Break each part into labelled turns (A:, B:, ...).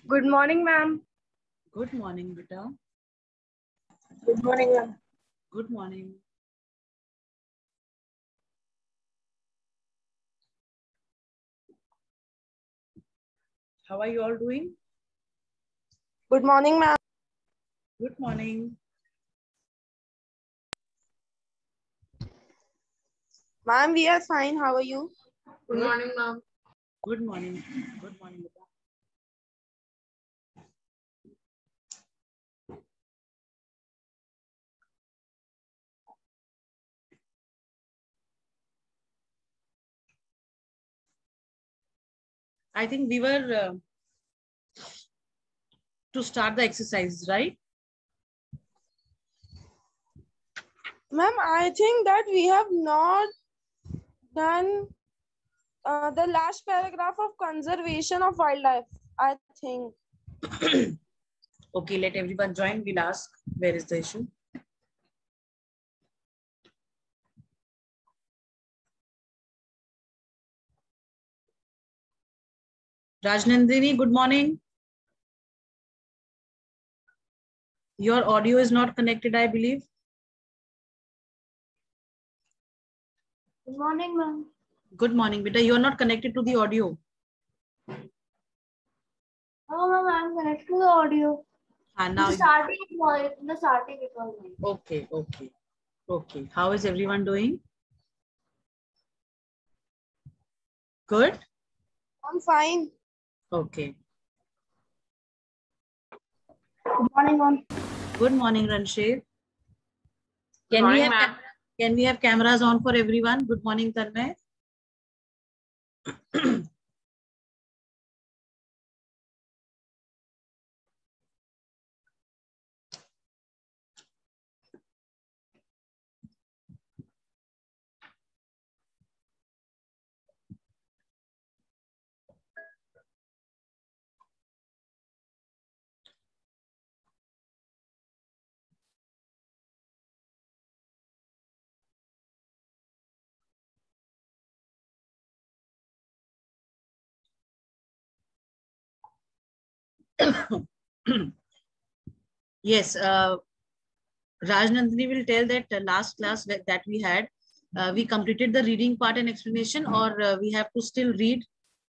A: Good morning, ma'am.
B: Good morning, beta.
A: Good morning, ma'am.
B: Good morning. How are you all doing?
A: Good morning, ma'am.
B: Good morning.
A: Ma'am, we are fine. How are you?
B: Good morning, ma'am. Good morning. Good morning, beta. I think we were to start the exercise, right?
A: Ma'am, I think that we have not done the last paragraph of conservation of wildlife, I think.
B: Okay, let everyone join. We'll ask where is the issue. Rajnandini, good morning. Your audio is not connected, I believe.
C: Good morning, ma'am.
B: Good morning, beta. You are not connected to the audio.
C: Oh, ma'am, I'm connected to the audio.
B: Now
C: The starting it was.
B: okay. Okay. How is everyone doing? Good?
A: I'm fine.
B: Okay.
C: Good morning, ma'am.
B: Good morning, Ranshir. Can we have cameras on for everyone? Good morning, Tanmay. Yes, Rajnandini will tell that last class that we had, we completed the reading part and explanation, or we have to still read.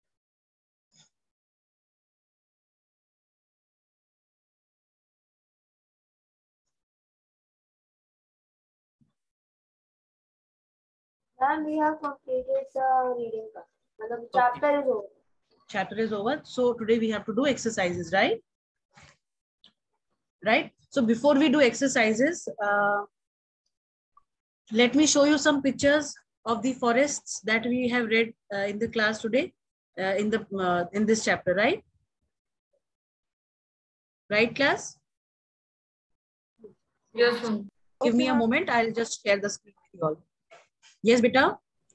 C: Ma'am, we have completed the reading part. The chapter is over.
B: Chapter is over. So today we have to do exercises, right? Right. So before we do exercises, let me show you some pictures of the forests that we have read in the class today, in this chapter, right? Right, class?
C: Yes, ma'am.
B: Give me
A: Okay,
B: a moment. I'll just share the screen with you all. Yes, beta.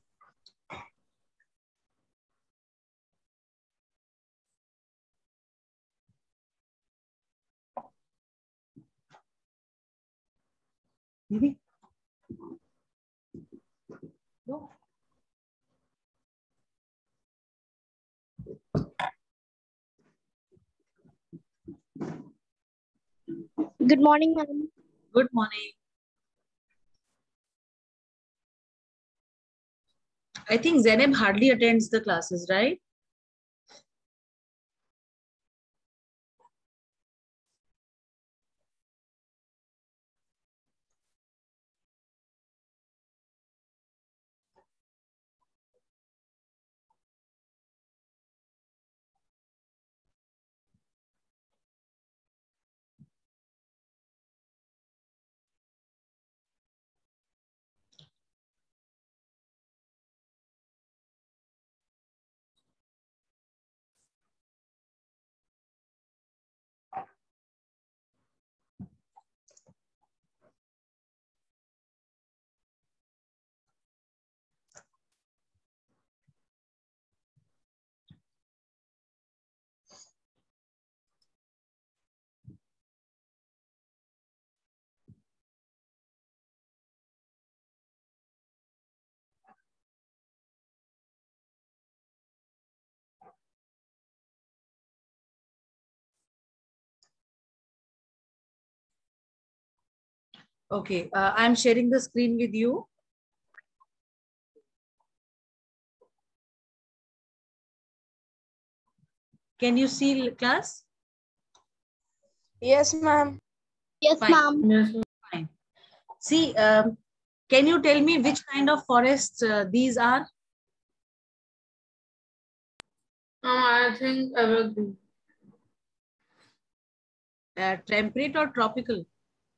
B: No.
C: Good morning, ma'am.
B: Good morning. I think Zainab hardly attends the classes, right? Okay, I'm sharing the screen with you. Can you see class?
A: Yes, ma'am.
C: Yes,
B: Fine.
C: ma'am.
D: Yes,
B: Fine. See, can you tell me which kind of forests these are?
D: I think evergreen.
B: Temperate or tropical?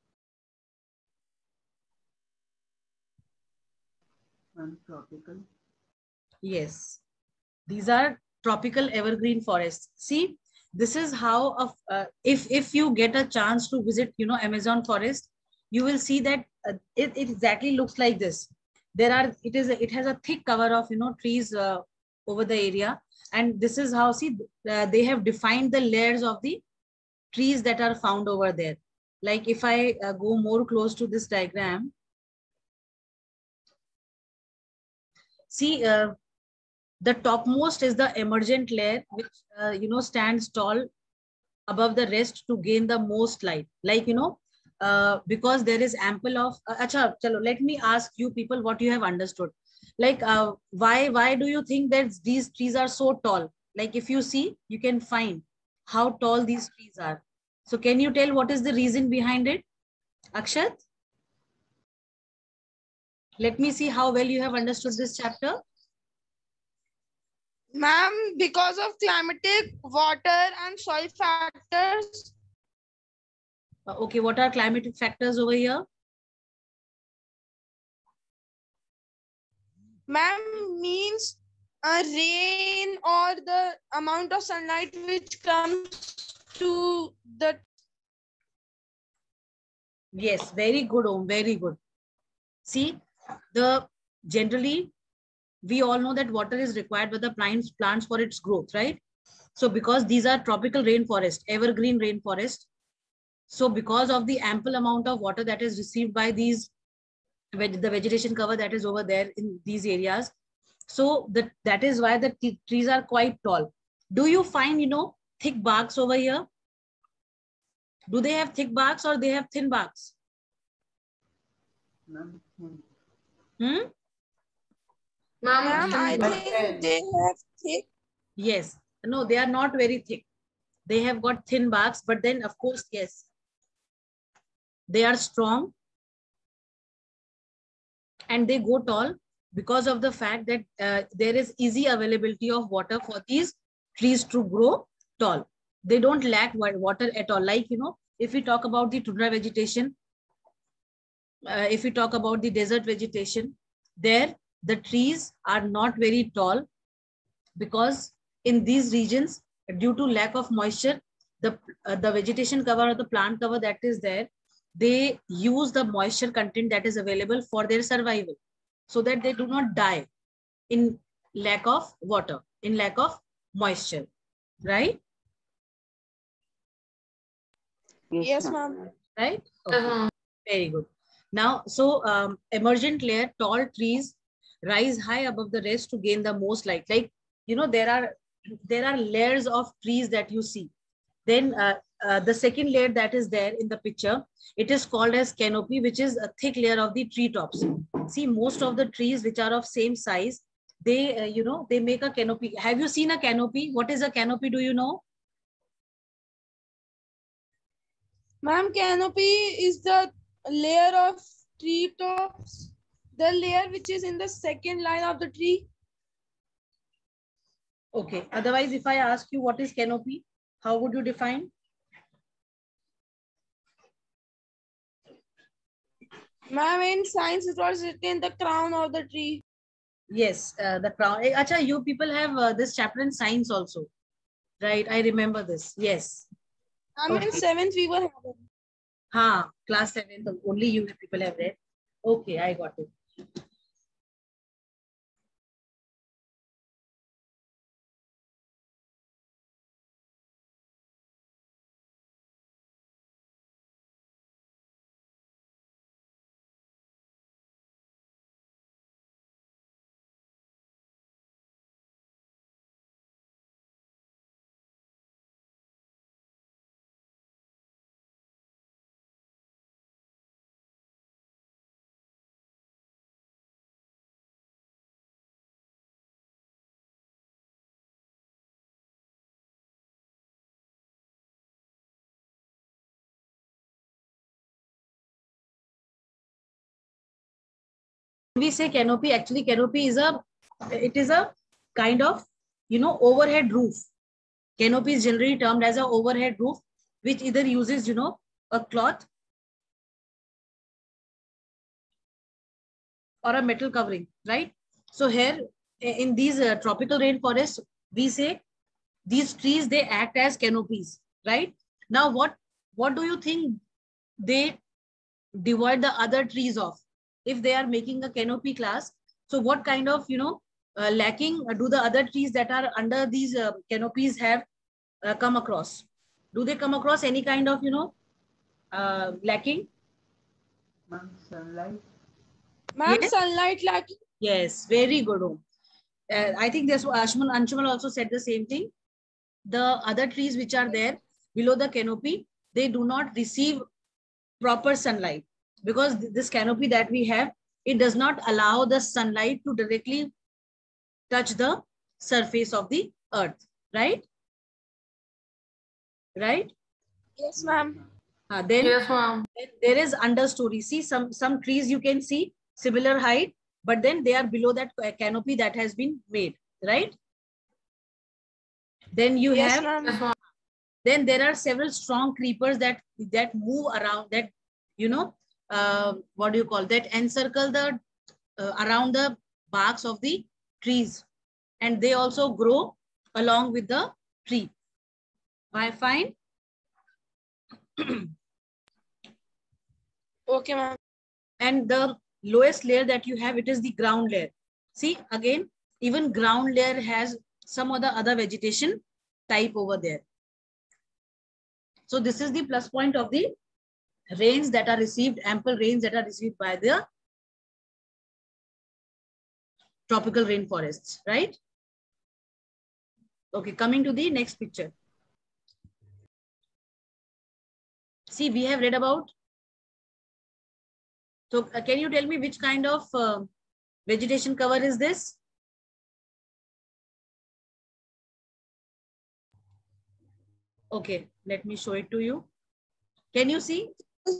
E: Tropical.
B: Yes, these are tropical evergreen forests. See, this is how if you get a chance to visit, Amazon forest, you will see that it exactly looks like this. It has a thick cover of trees over the area, and this is how, see, they have defined the layers of the trees that are found over there. Like if I go more close to this diagram, see, the topmost is the emergent layer, which stands tall above the rest to gain the most light. Like because there is ample of. Acha, chalo, let me ask you people what you have understood. Like why do you think that these trees are so tall? Like if you see, you can find how tall these trees are. So can you tell what is the reason behind it, Akshat? Let me see how well you have understood this chapter.
A: Ma'am, because of climatic, water, and soil factors.
B: Okay, what are climatic factors over here?
A: Ma'am, means rain or the amount of sunlight which comes to the.
B: Yes, very good, Om, very good. See, generally we all know that water is required by the plants for its growth, right? So because these are tropical rainforest, evergreen rainforest, so because of the ample amount of water that is received by these the vegetation cover that is over there in these areas, so that is why the trees are quite tall. Do you find thick barks over here? Do they have thick barks or they have thin barks?
E: Ma'am,
B: Hmm?
A: Ma'am, I
D: Ma'am,
A: think they have thick.
B: Yes. No, they are not very thick. They have got thin barks, but then of course, yes, they are strong and they go tall because of the fact that there is easy availability of water for these trees to grow tall. They don't lack water at all. Like, if we talk about the tundra vegetation, if we talk about the desert vegetation, there the trees are not very tall because in these regions, due to lack of moisture, the vegetation cover or the plant cover that is there, they use the moisture content that is available for their survival, so that they do not die in lack of water, in lack of moisture, right?
A: Yes, ma'am.
B: Right? Okay. Very good. Now, so emergent layer, tall trees rise high above the rest to gain the most light. Like, there are layers of trees that you see. Then the second layer that is there in the picture, it is called as canopy, which is a thick layer of the tree tops. See, most of the trees which are of same size, they, they make a canopy. Have you seen a canopy? What is a canopy? Do you know?
A: Ma'am, canopy is the layer of tree tops, the layer which is in the second line of the tree.
B: Okay. Otherwise, if I ask you what is canopy, how would you define?
A: Ma'am, in science it was written the crown of the tree.
B: Yes, the crown. Acha, you people have this chapter in science also, right? I remember this. Yes.
A: I mean,
B: Okay.
A: seventh we were having.
B: Class 7. Only you people have read. Okay, I got it. we say canopy, actually canopy is a kind of, overhead roof. Canopy is generally termed as an overhead roof, which either uses, a cloth or a metal covering, right? So here in these tropical rainforests, we say these trees, they act as canopies, right? Now, what do you think they divide the other trees of? If they are making a canopy class, so what kind of, lacking do the other trees that are under these canopies have come across? Do they come across any kind of, lacking?
E: Ma'am, sunlight.
A: Ma'am,
B: Yes.
A: sunlight lacking.
B: Yes, very good. I think this Anshuman also said the same thing. The other trees which are there below the canopy, they do not receive proper sunlight, because this canopy that we have, it does not allow the sunlight to directly touch the surface of the earth, right? Right?
A: Yes, ma'am.
B: Then
D: Yes, ma'am.
B: there is understory. See, some trees you can see similar height, but then they are below that canopy that has been made, right? Then you
A: Yes,
B: have,
A: ma'am.
B: then there are several strong creepers that move around, that, what do you call that, encircle the around the barks of the trees, and they also grow along with the tree. I find.
A: Okay, ma'am.
B: And the lowest layer that you have, it is the ground layer. See, again, even ground layer has some of the other vegetation type over there. So this is the plus point of the rains that are received, ample rains that are received by the tropical rainforests, right? Okay, coming to the next picture. See, we have read about. So can you tell me which kind of vegetation cover is this? Okay, let me show it to you. Can you see?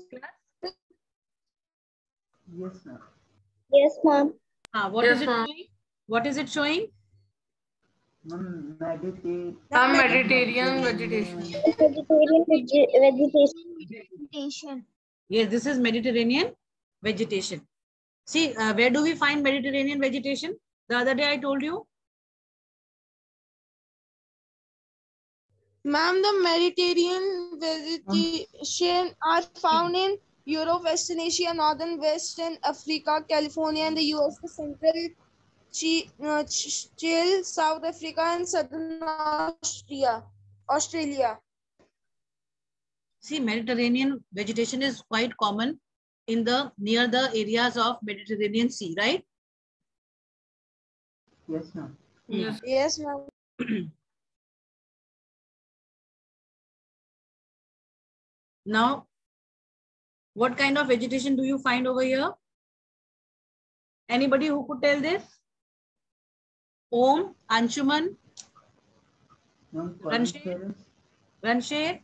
E: Yes, ma'am.
C: Yes, ma'am.
B: What
D: Yes,
B: is it
D: ma'am.
B: showing? What is it showing?
E: Ma'am, meditate.
D: Ma'am, Mediterranean vegetation.
C: Vegetation.
B: Yes, this is Mediterranean vegetation. See, where do we find Mediterranean vegetation? The other day I told you.
A: Ma'am, the Mediterranean vegetation are found in Europe, Western Asia, Northern Western Africa, California, and the US, Central Chile, South Africa, and Southern Australia.
B: See, Mediterranean vegetation is quite common in the near the areas of Mediterranean Sea, right?
E: Yes, ma'am.
D: Yes.
A: Yes, ma'am.
B: Now, what kind of vegetation do you find over here? Anybody who could tell this? Om, Anshuman,
E: Ma'am,
B: Ranshir?
E: coniferous.
B: Ranshir?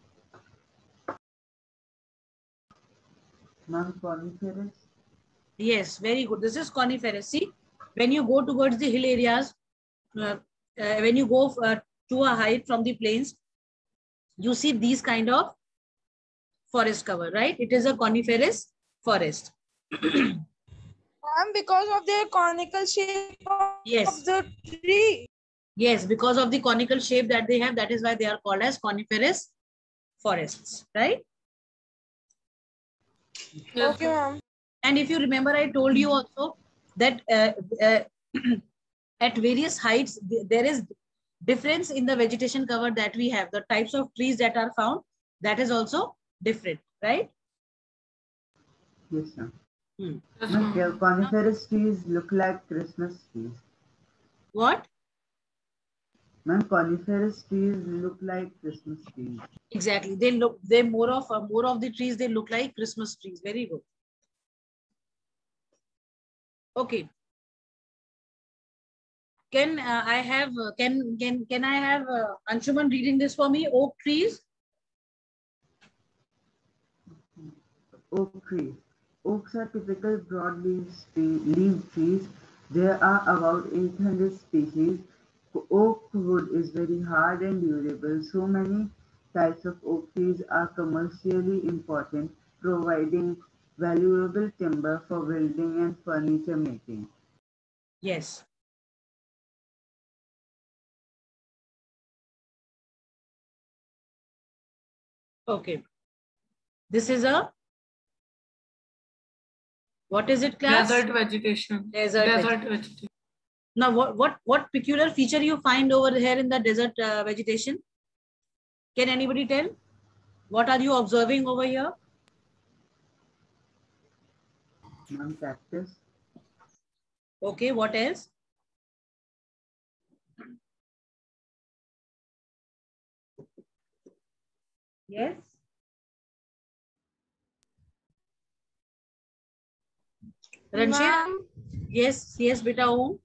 E: Ma'am, coniferous.
B: Yes, very good. This is coniferous. See, when you go towards the hill areas, when you go to a height from the plains, you see these kind of forest cover, right? It is a coniferous forest.
A: Ma'am, because of their conical shape
B: Yes.
A: of the tree.
B: Yes, because of the conical shape that they have, that is why they are called as coniferous forests, right?
D: Yes,
A: Okay, ma'am.
B: And if you remember, I told you also that at various heights, there is difference in the vegetation cover that we have. The types of trees that are found, that is also different, right?
E: Yes, ma'am.
D: Yes,
E: Ma'am,
D: ma'am.
E: coniferous trees look like Christmas trees.
B: What?
E: Ma'am, coniferous trees look like Christmas trees.
B: Exactly. They more of the trees, they look like Christmas trees. Very good. Okay. Can I have can I have Anshuman reading this for me? Oak trees.
E: Oak trees. Oaks are typical broad-leaved trees. There are about 800 species. Oak wood is very hard and durable. So many types of oak trees are commercially important, providing valuable timber for building and furniture making.
B: Yes. Okay. This is a, what is it, class?
D: Desert vegetation.
B: Desert
D: vegetation.
B: Now, what peculiar feature you find over here in the desert vegetation? Can anybody tell? What are you observing over here?
E: Cactus.
B: Okay, what else? Yes. Ranjit? Yes, yes, beta. Om.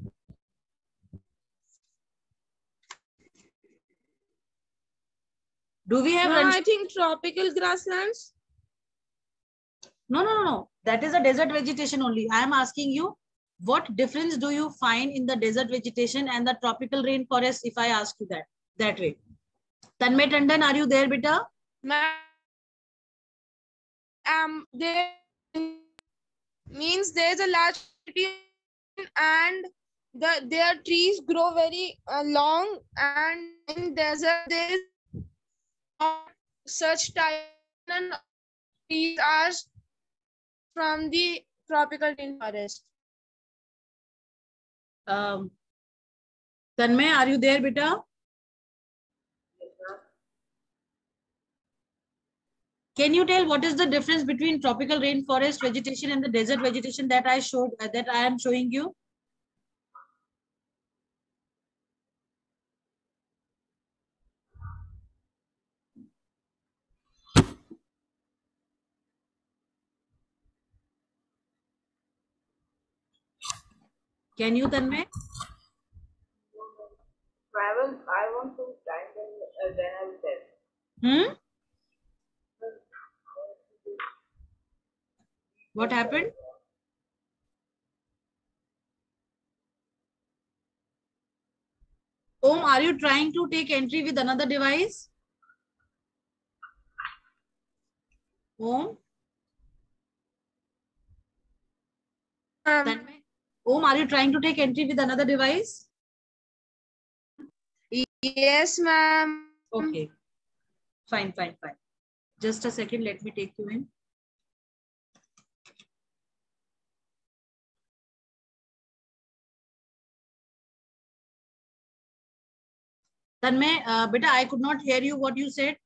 B: Do we have?
A: I think tropical grasslands.
B: No. That is a desert vegetation only. I am asking you, what difference do you find in the desert vegetation and the tropical rainforest? If I ask you that way. Tanmay Tandon, are you there, beta?
A: There means there's a large and their trees grow very long, and in desert there is such type and trees are from the tropical rainforest.
B: Tanmay, are you there, beta? Can you tell what is the difference between tropical rainforest vegetation and the desert vegetation that I showed, that I am showing you? Can you, Tanmay?
C: I want to climb and then I will tell.
B: What happened? Om, are you trying to take entry with another device? Om? Tanmay? Om, are you trying to take entry with another device?
A: Yes, ma'am.
B: Okay. Fine. Just a second. Let me take you in. Tanmay, beta, I could not hear you what you said.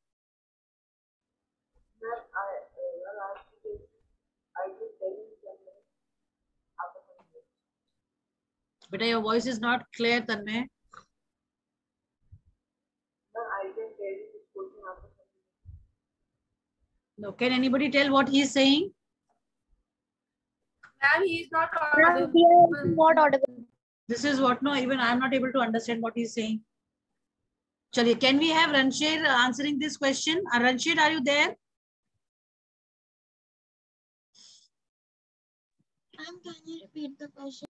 B: Beta, your voice is not clear, Tanmay. No, can anybody tell what he is saying?
D: Ma'am, he is not
C: audible.
B: This is what? No, even I am not able to understand what he is saying. Chaliye, can we have Ranshir answering this question? Ranshir, are you there?
C: Ma'am, can you repeat the question?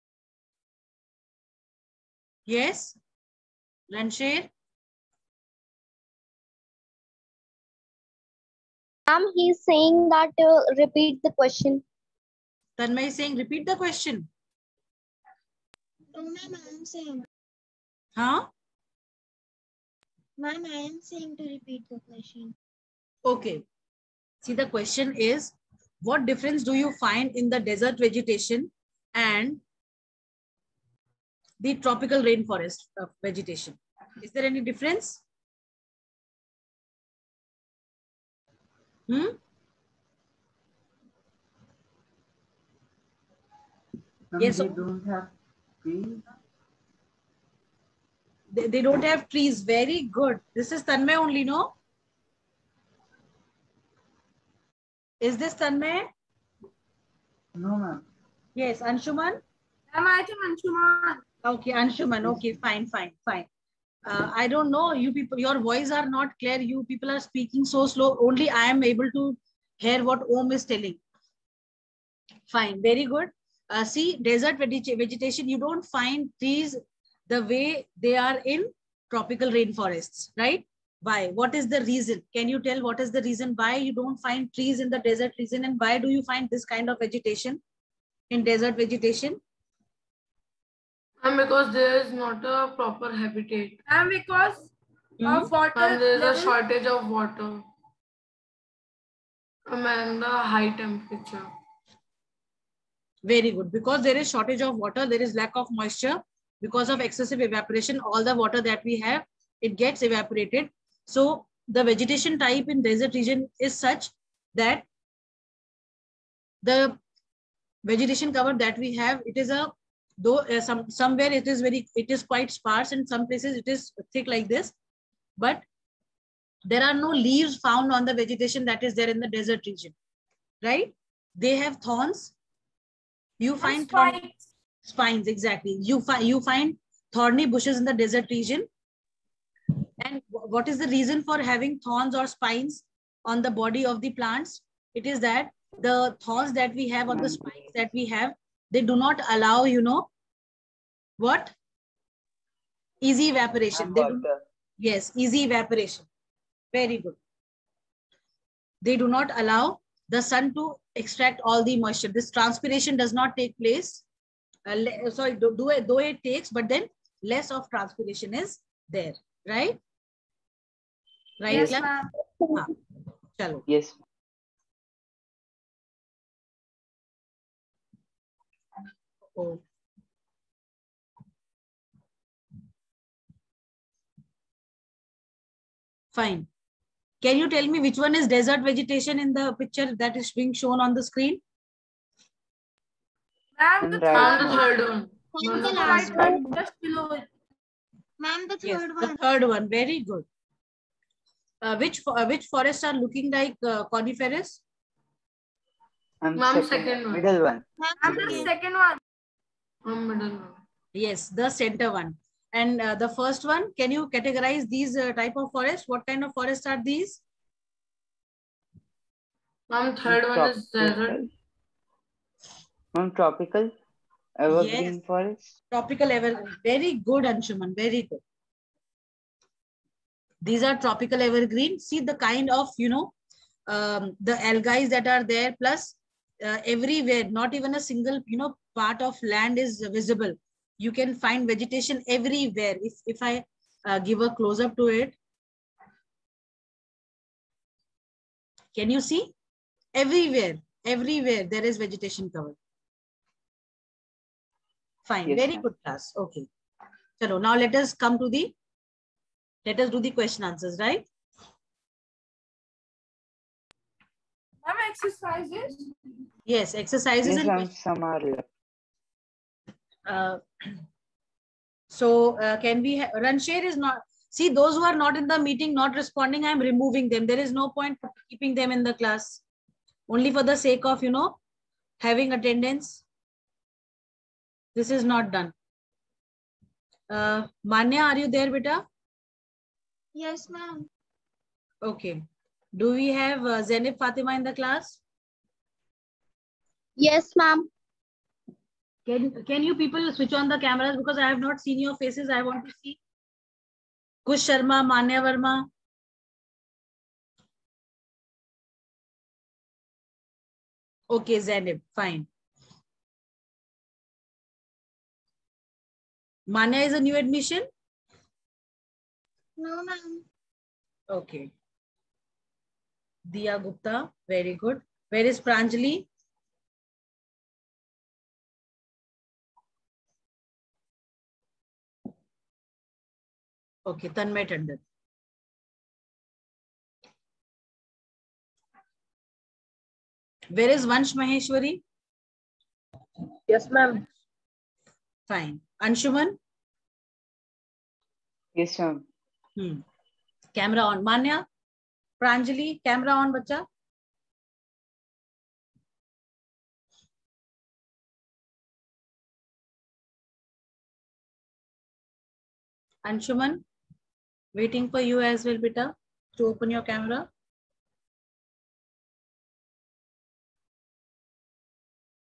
B: Yes. Ranshir?
C: Ma'am, he's saying that repeat the question.
B: Tanmay is saying repeat the question.
C: No, ma'am, I am saying.
B: Huh?
C: Ma'am, I am saying to repeat the question.
B: Okay. See, the question is, what difference do you find in the desert vegetation and the tropical rainforest vegetation? Is there any difference? Yes.
E: They don't have trees.
B: They don't have trees. Very good. This is Tanmay only, no? Is this Tanmay?
E: No, ma'am.
B: Yes, Anshuman?
D: I think Anshuman.
B: Okay, Anshuman. Okay, fine. I don't know, you people, your voice are not clear. You people are speaking so slow. Only I am able to hear what Om is telling. Fine, very good. See, desert vegetation, you don't find trees the way they are in tropical rainforests, right? Why? What is the reason? Can you tell what is the reason why you don't find trees in the desert region, and why do you find this kind of vegetation in desert vegetation?
D: And because there is not a proper habitat.
A: And because of water
D: And there is a
A: level.
D: shortage of water. And the high temperature.
B: Very good. Because there is shortage of water, there is lack of moisture. Because of excessive evaporation, all the water that we have, it gets evaporated. So the vegetation type in desert region is such that the vegetation cover that we have, it is a, though somewhere it is quite sparse, and some places it is thick like this, but there are no leaves found on the vegetation that is there in the desert region, right? They have thorns. You find spines, exactly. You find thorny bushes in the desert region. And what is the reason for having thorns or spines on the body of the plants? It is that the thorns that we have, or the spines that we have, they do not allow, what? Easy evaporation. They do, yes, easy evaporation. Very good. They do not allow the sun to extract all the moisture. This transpiration does not take place. Sorry, though it takes, but then less of transpiration is there, right? Right?
A: Yes, ma'am.
B: Chalo.
E: Yes.
B: Oh. Fine. Can you tell me which one is desert vegetation in the picture that is being shown on the screen?
A: Ma'am, the
D: third
A: one.
D: one.
A: The right one, just below it.
F: Ma'am, the
B: Yes,
F: third
B: the
F: one.
B: third one. Very good. Which forests are looking like coniferous?
D: Ma'am, second one.
E: Middle one.
A: Ma'am, the second one.
D: Middle one.
B: Yes, the center one. And the first one, can you categorize these type of forests? What kind of forests are these?
D: Ma'am, third one is desert.
E: Tropical evergreen forest.
B: Tropical evergreen. Very good, Anshuman. Very good. These are tropical evergreen. See the kind of, the algae that are there, plus everywhere, not even a single, part of land is visible. You can find vegetation everywhere. If I give a close up to it, can you see? Everywhere there is vegetation covered. Fine,
E: Yes,
B: very good class. Okay. So now let us do the question answers, right?
A: Ma'am, exercises.
B: Yes, exercises
E: Yes,
B: and
E: ma'am,
B: questions.
E: some are left.
B: Can we Ranshir is not, see those who are not in the meeting, not responding, I am removing them. There is no point keeping them in the class, only for the sake of, having attendance. This is not done. Manya, are you there, beta?
F: Yes, ma'am.
B: Okay. Do we have Zainab Fatima in the class?
F: Yes, ma'am.
B: Can you people switch on the cameras, because I have not seen your faces. I want to see. Kush Sharma, Manya Verma. Okay, Zainab, fine. Manya is a new admission?
F: No, ma'am.
B: Okay. Diya Gupta, very good. Where is Pranjali? Okay, Tanmay Tandon. Where is Vansh Maheshwari?
C: Yes, ma'am.
B: Fine. Anshuman?
E: Yes, ma'am.
B: Camera on. Manya? Pranjali, camera on, bacha. Anshuman, waiting for you as well, beta, to open your camera.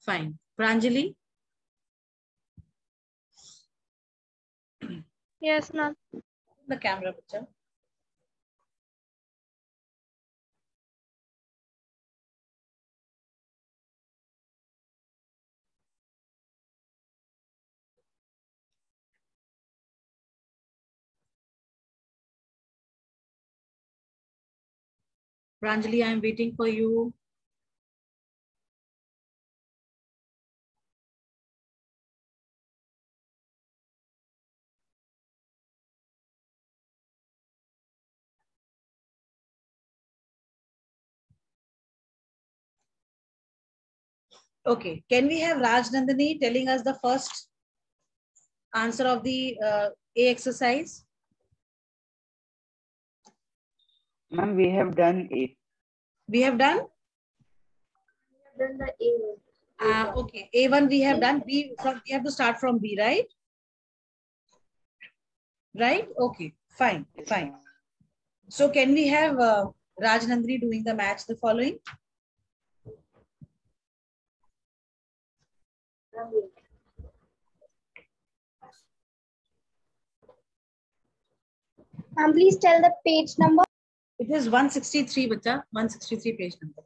B: Fine. Pranjali?
F: Yes, ma'am.
B: The camera picture. Pranjali, I am waiting for you. Okay, can we have Raj Nandini telling us the first answer of the A exercise?
E: Ma'am, we have done it.
B: We have done?
F: Then the A.
B: Okay, A1 we have done. We have to start from B, right? Right? Okay, fine, fine. So can we have Raj Nandini doing the match, the following?
F: Please tell the page number.
B: It is 163, bacha. 163 page number.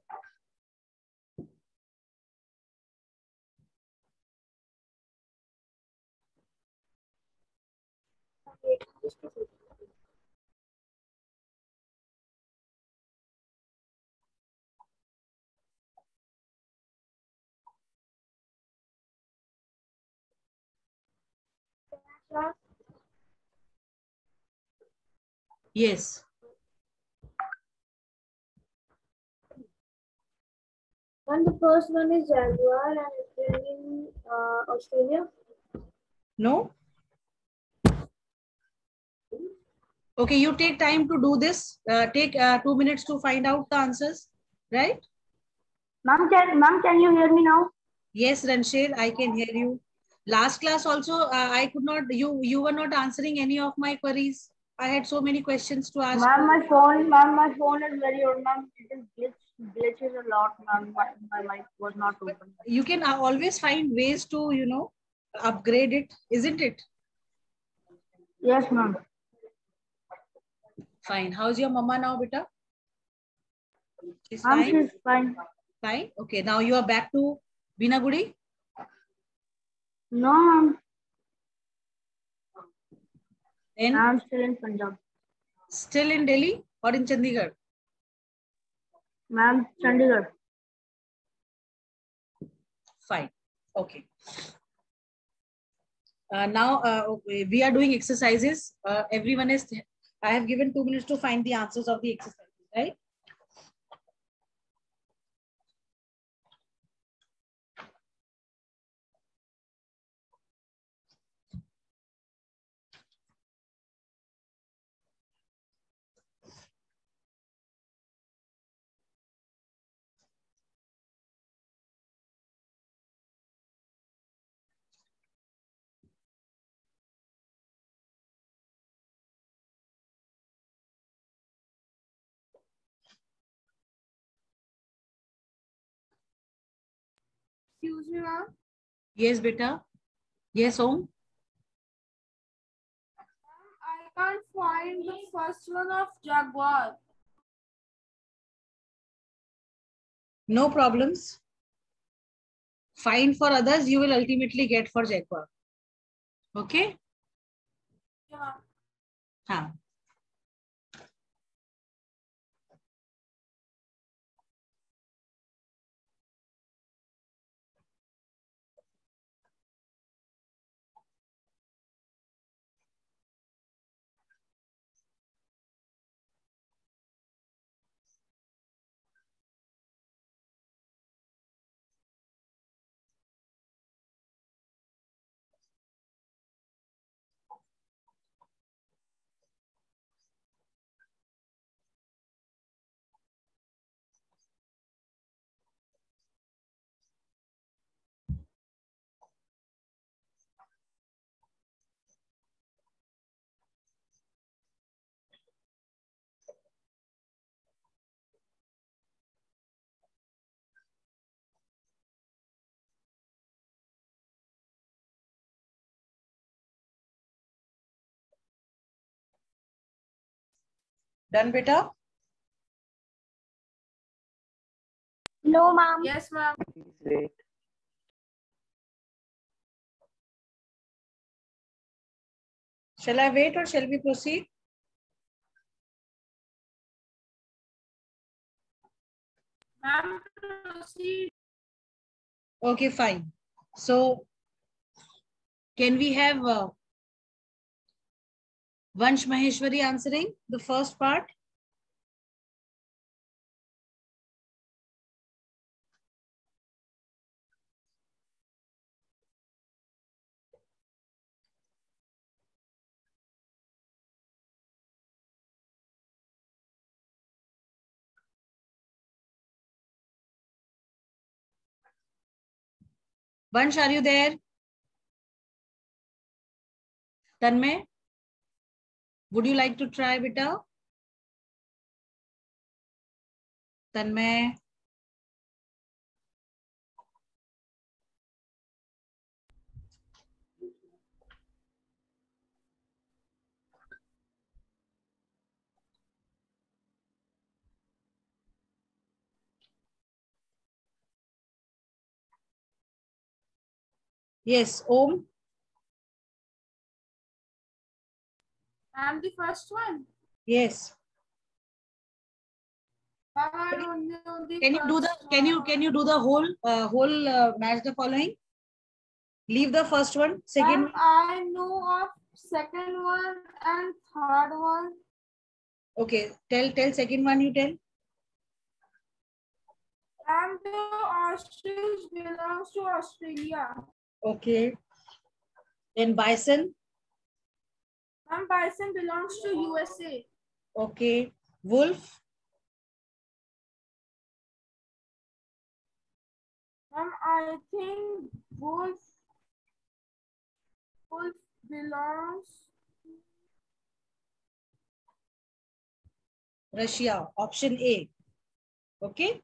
B: Yes.
F: And the first one is Jaguar and it's in Australia.
B: No? Okay, you take time to do this. Take 2 minutes to find out the answers, right?
F: Ma'am, can you hear me now?
B: Yes, Ranshir, I can hear you. Last class also, I could not, you were not answering any of my queries. I had so many questions to ask.
F: Ma'am, my phone is very old, ma'am. It is glitches a lot, ma'am. My mic was not open.
B: You can always find ways to, upgrade it, isn't it?
F: Yes, ma'am.
B: Fine. How's your mama now, beta? She's
F: Ma'am,
B: fine?
F: she's fine.
B: Fine. Okay, now you are back to Binagudi?
F: No, ma'am.
B: Then
F: I'm still in Punjab.
B: still in Delhi or in Chandigarh?
F: Ma'am, Chandigarh.
B: Fine. Okay. Now okay, we are doing exercises. Everyone is, I have given 2 minutes to find the answers of the exercises, right?
A: Excuse me, ma'am.
B: Yes, beta. Yes, Om.
A: I can't find the first one of Jaguar.
B: No problems. Find for others, you will ultimately get for Jaguar. Okay?
A: Yeah.
B: Huh. Done, beta?
F: No, ma'am.
D: Yes, ma'am.
E: Please wait.
B: Shall I wait or shall we proceed?
D: Ma'am, proceed.
B: Okay, fine. So, can we have Vansh Maheshwari answering the first part? Vansh, are you there? Tanmay, would you like to try, beta? Tanmay. Yes, Om.
D: Ma'am, the first one.
B: Yes.
D: Ma'am, I don't know the
B: Can you do the
D: first
B: can you do the whole match the following? Leave the first one. Second
D: Ma'am,
B: one.
D: I know of second one and third one.
B: Okay. Tell second one. You tell.
D: And the ostrich belongs to Australia.
B: Okay. Then bison.
D: And bison belongs to USA.
B: Okay. Wolf.
D: I think wolf belongs.
B: Russia. Option A. Okay.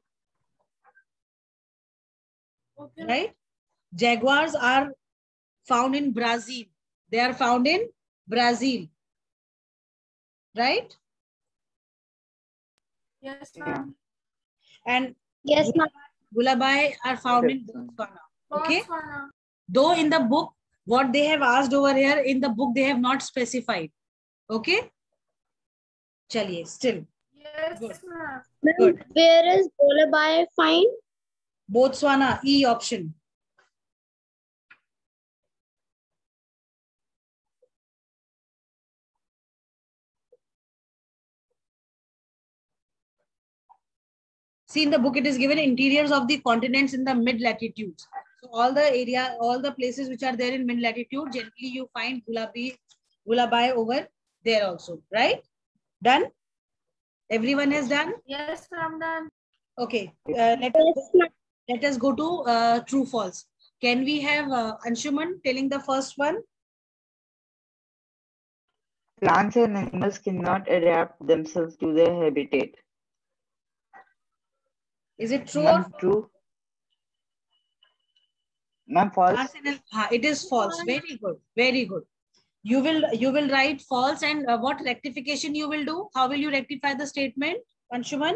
D: Okay.
B: Right. Jaguars are found in Brazil. They are found in Brazil. Right.
D: Yes, ma'am.
B: And
F: Yes, ma'am.
B: Gulabai are found in Botswana. Okay.
D: Botswana.
B: Though in the book, what they have asked over here, in the book, they have not specified. Okay. Chaliye, still.
D: Yes,
B: Good.
D: ma'am.
B: Good.
F: Where is Bolabai find?
B: Botswana, E option. See, in the book, it is given interiors of the continents in the mid latitudes. So all the area, all the places which are there in mid latitude, generally you find Gulabai over there also, right? Done? Everyone is done?
D: Yes, ma'am. Done.
B: Okay.
F: Yes, ma'am.
B: Let us go to true false. Can we have Anshuman telling the first one?
E: Plants and animals cannot adapt themselves to their habitat.
B: Is it true or
E: Ma'am,
B: false?
E: true. Ma'am, false.
B: It is false. Very good. Very good. You will write false, and what rectification you will do? How will you rectify the statement, Anshuman?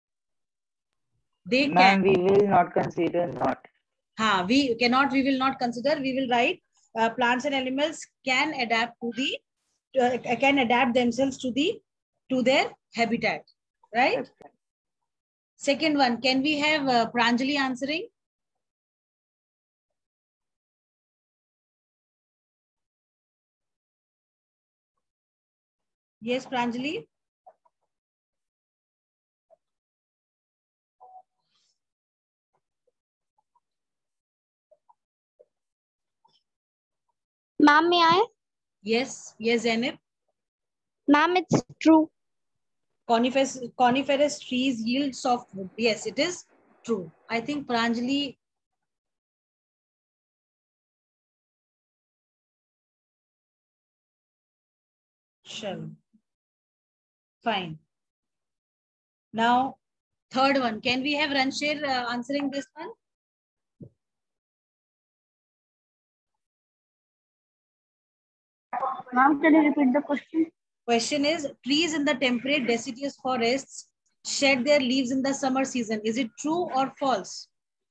B: They
E: Ma'am,
B: can.
E: we will not consider not.
B: We cannot. We will not consider. We will write plants and animals can adapt to the can adapt themselves to their habitat. Right. Second one. Can we have Pranjali answering? Yes, Pranjali.
F: Ma'am, may I?
B: Yes. Yes, Zainab.
F: Ma'am, it's true.
B: Coniferous trees yield soft wood. Yes, it is true. I think Pranjali. Sure. Fine. Now, third one. Can we have Ranshir answering this one?
F: Ma'am, can you repeat the question?
B: Question is, trees in the temperate deciduous forests shed their leaves in the summer season. Is it true or false?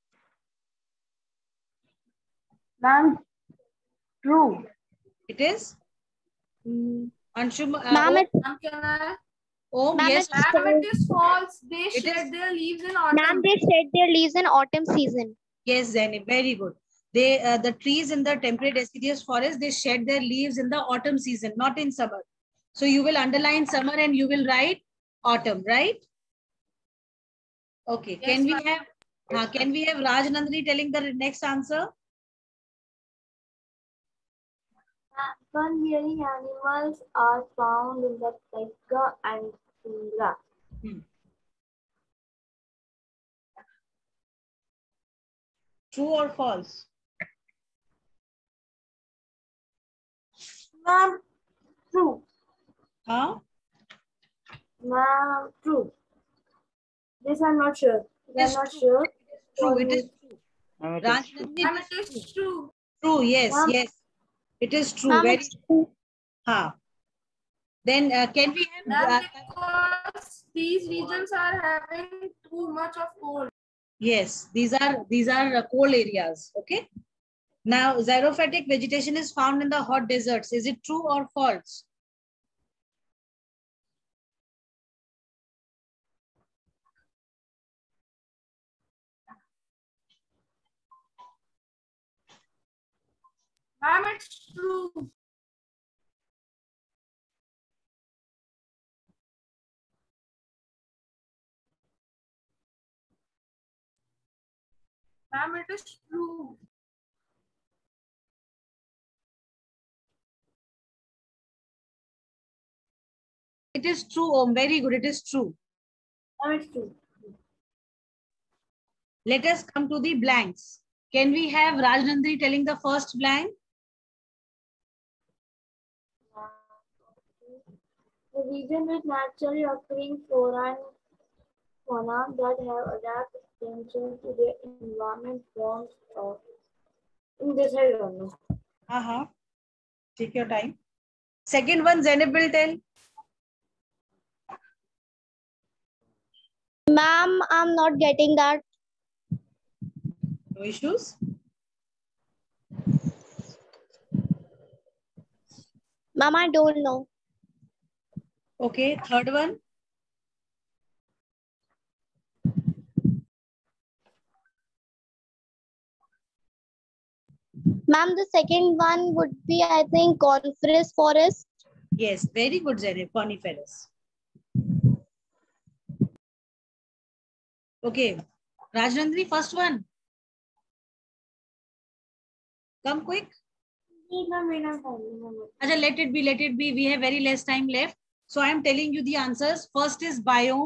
F: Ma'am, true.
B: It is? Anshum,
F: Ma'am, it's
D: Ma'am, can I?
B: Om,
F: ma'am,
B: yes.
F: it's
D: Ma'am, it is false. They
B: It is-
D: shed their leaves in
F: ma'am,
D: autumn.
F: they shed their leaves in autumn season.
B: Yes, Zainab, very good. They, the trees in the temperate deciduous forest, they shed their leaves in the autumn season, not in summer. So you will underline summer and you will write autumn, right? Okay.
D: Yes,
B: Can we have Raj Nandini telling the next answer?
F: Non-hearing animals are found in the taiga and tundra.
B: True or false?
F: Ma'am, true.
B: Huh?
F: Ma'am, true. This I'm not sure.
B: Yes,
F: I'm not
B: true.
F: sure.
B: True, it is true.
E: Ma'am, it
B: Raj
E: is true.
B: Nandini,
D: Ma'am,
B: it
D: it
B: is
D: is true.
B: true. Yes,
F: Ma'am.
B: yes. It is true.
F: Ma'am,
B: Very
F: it's true.
B: ha. Then can we have
D: Ma'am, because these regions are having too much of cold.
B: yes, these are cold areas. Okay. Now, xerophytic vegetation is found in the hot deserts. Is it true or false?
D: Ma'am, it's true. Ma'am, it is true.
B: It is true, Om. Very good. It is true.
F: Ma'am, it's true.
B: Let us come to the blanks. Can we have Raj Nandini telling the first blank?
F: The region with naturally occurring flora and fauna that have adapted themselves to their environment forms of. In this I don't know.
B: Take your time. Second one, Zainab will tell.
F: Ma'am, I'm not getting that.
B: No issues.
F: Ma'am, I don't know.
B: Okay, third one.
F: Ma'am, the second one would be, I think, coniferous forest.
B: Yes, very good, Zainab. Coniferous. Okay, Raj Nandini, first one. Come quick. Acha, let it be, let it be. We have very less time left. So I am telling you the answers. First is biome.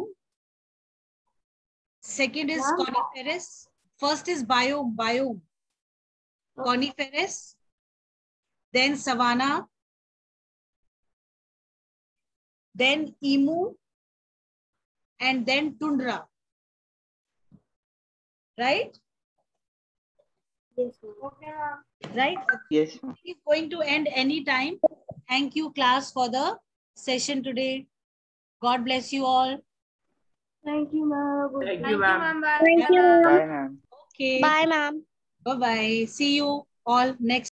B: Second is coniferous. First is biome. Coniferous. Then savanna. Then emu. And then tundra. Right?
F: Yes, okay,
B: Right?
E: Yes.
B: It is going to end anytime. Thank you, class, for the session today. God bless you all.
F: Thank you, ma'am.
C: Thank
D: Thank
C: you,
D: you,
C: ma'am.
D: ma'am. Bye.
F: Thank you.
E: Bye, ma'am.
B: Okay.
F: Bye, ma'am.
B: Bye-bye. See you all next